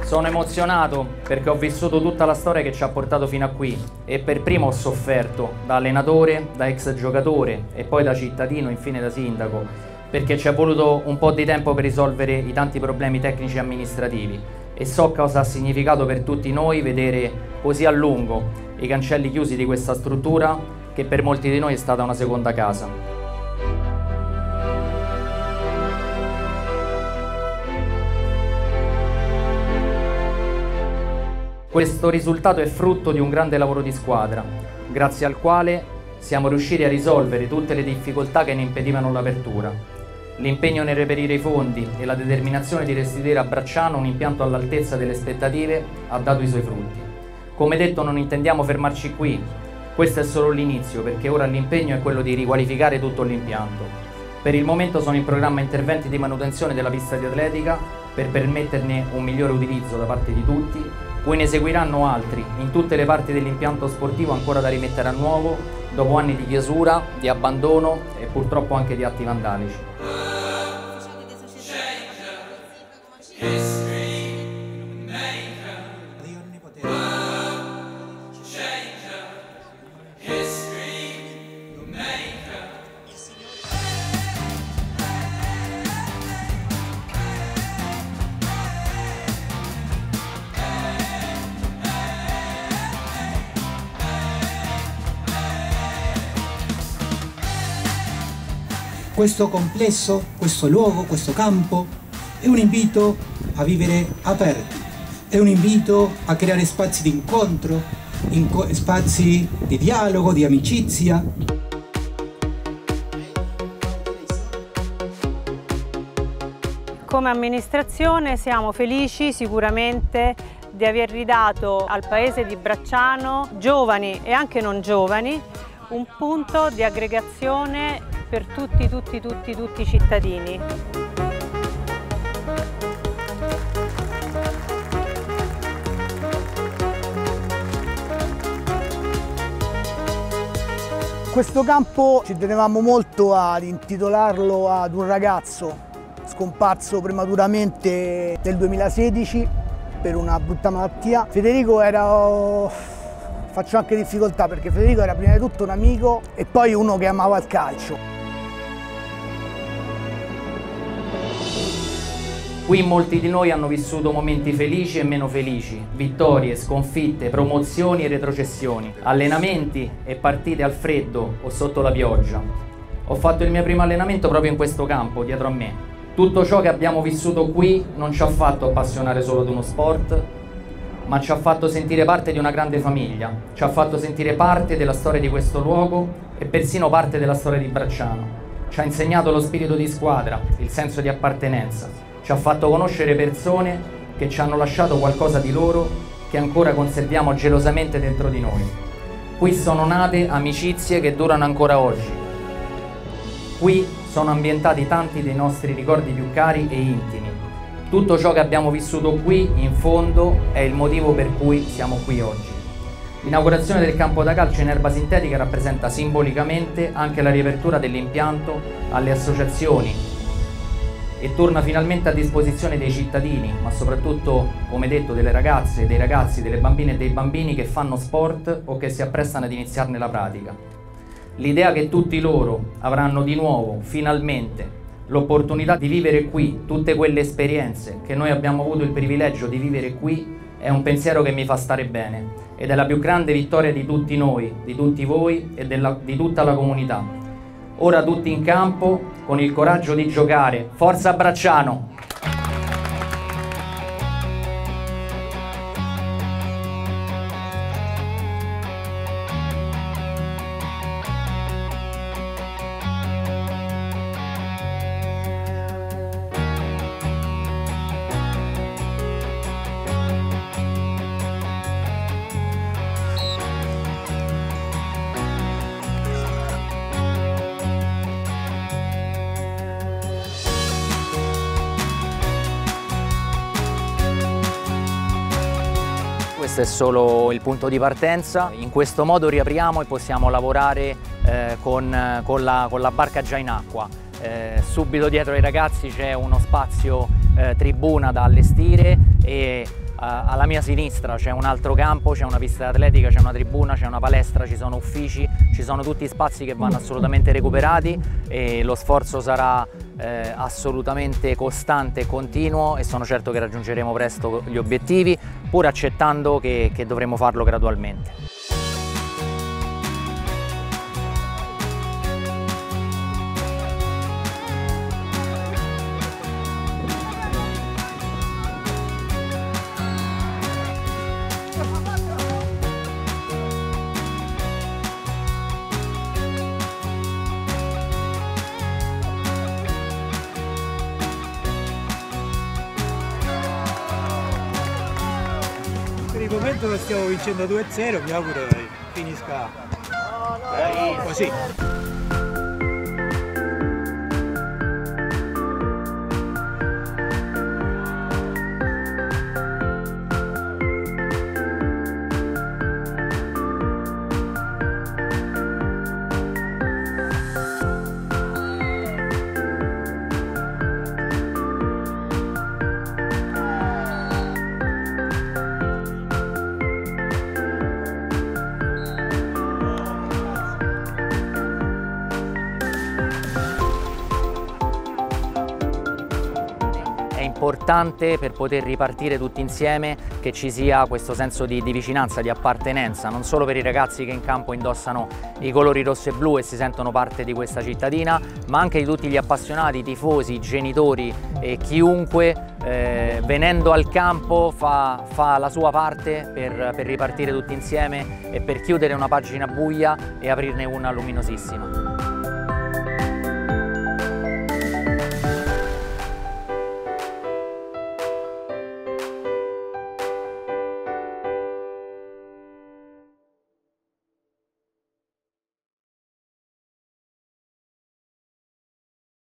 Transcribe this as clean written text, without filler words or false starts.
Sono emozionato perché ho vissuto tutta la storia che ci ha portato fino a qui e per primo ho sofferto da allenatore, da ex giocatore e poi da cittadino, infine da sindaco, perché ci è voluto un po' di tempo per risolvere i tanti problemi tecnici e amministrativi e so cosa ha significato per tutti noi vedere così a lungo i cancelli chiusi di questa struttura che per molti di noi è stata una seconda casa. Questo risultato è frutto di un grande lavoro di squadra, grazie al quale siamo riusciti a risolvere tutte le difficoltà che ne impedivano l'apertura. L'impegno nel reperire i fondi e la determinazione di restituire a Bracciano un impianto all'altezza delle aspettative ha dato i suoi frutti. Come detto, non intendiamo fermarci qui, questo è solo l'inizio perché ora l'impegno è quello di riqualificare tutto l'impianto. Per il momento sono in programma interventi di manutenzione della pista di atletica per permetterne un migliore utilizzo da parte di tutti. Poi ne seguiranno altri in tutte le parti dell'impianto sportivo ancora da rimettere a nuovo dopo anni di chiusura, di abbandono e purtroppo anche di atti vandalici. Questo complesso, questo luogo, questo campo è un invito a vivere aperti, è un invito a creare spazi di incontro, spazi di dialogo, di amicizia. Come amministrazione siamo felici sicuramente di aver ridato al paese di Bracciano, giovani e anche non giovani, un punto di aggregazione per tutti i cittadini. Questo campo ci tenevamo molto ad intitolarlo ad un ragazzo scomparso prematuramente nel 2016 per una brutta malattia. Federico era... Faccio anche difficoltà perché Federico era prima di tutto un amico e poi uno che amava il calcio. Qui molti di noi hanno vissuto momenti felici e meno felici, vittorie, sconfitte, promozioni e retrocessioni, allenamenti e partite al freddo o sotto la pioggia. Ho fatto il mio primo allenamento proprio in questo campo, dietro a me. Tutto ciò che abbiamo vissuto qui non ci ha fatto appassionare solo ad uno sport, ma ci ha fatto sentire parte di una grande famiglia, ci ha fatto sentire parte della storia di questo luogo e persino parte della storia di Bracciano. Ci ha insegnato lo spirito di squadra, il senso di appartenenza, ci ha fatto conoscere persone che ci hanno lasciato qualcosa di loro che ancora conserviamo gelosamente dentro di noi. Qui sono nate amicizie che durano ancora oggi. Qui sono ambientati tanti dei nostri ricordi più cari e intimi. Tutto ciò che abbiamo vissuto qui, in fondo, è il motivo per cui siamo qui oggi. L'inaugurazione del campo da calcio in erba sintetica rappresenta simbolicamente anche la riapertura dell'impianto alle associazioni e torna finalmente a disposizione dei cittadini, ma soprattutto, come detto, delle ragazze, dei ragazzi, delle bambine e dei bambini che fanno sport o che si apprestano ad iniziarne la pratica. L'idea che tutti loro avranno di nuovo, finalmente, l'opportunità di vivere qui tutte quelle esperienze che noi abbiamo avuto il privilegio di vivere qui è un pensiero che mi fa stare bene ed è la più grande vittoria di tutti noi, di tutti voi e di tutta la comunità. Ora tutti in campo con il coraggio di giocare. Forza Bracciano! Questo è solo il punto di partenza, in questo modo riapriamo e possiamo lavorare con la barca già in acqua. Subito dietro ai ragazzi c'è uno spazio tribuna da allestire e alla mia sinistra c'è un altro campo, c'è una pista atletica, c'è una tribuna, c'è una palestra, ci sono uffici, ci sono tutti spazi che vanno assolutamente recuperati e lo sforzo sarà assolutamente costante e continuo e sono certo che raggiungeremo presto gli obiettivi, pur accettando che dovremo farlo gradualmente. Per il momento lo stiamo vincendo 2-0, mi auguro che finisca così. È importante per poter ripartire tutti insieme che ci sia questo senso di vicinanza, di appartenenza, non solo per i ragazzi che in campo indossano i colori rosso e blu e si sentono parte di questa cittadina, ma anche di tutti gli appassionati, i tifosi, i genitori e chiunque venendo al campo fa la sua parte per ripartire tutti insieme e per chiudere una pagina buia e aprirne una luminosissima.